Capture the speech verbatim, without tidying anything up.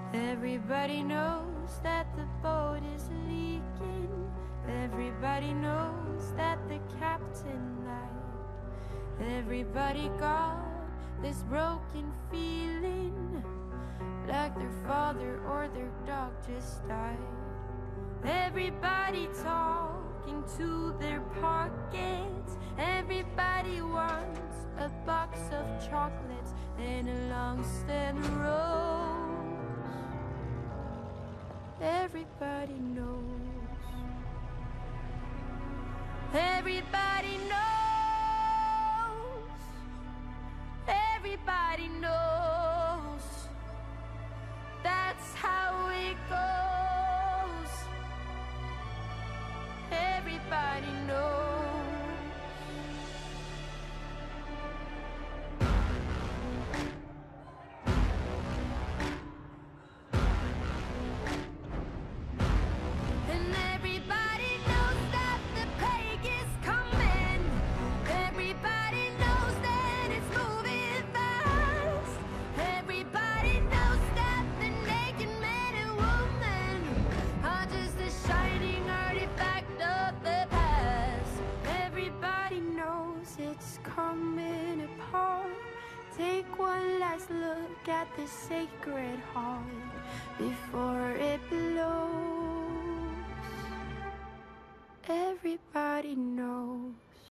Everybody knows that the boat is leaking. Everybody knows that the captain lied. Everybody got this broken feeling, like their father or their dog just died. Everybody talking to their pockets. Everybody wants a box of chocolates and a long stem rose. Everybody knows. Everybody knows. Everybody knows. That's how it goes. Everybody knows. It's coming apart. Take one last look at this sacred heart before it blows. Everybody knows.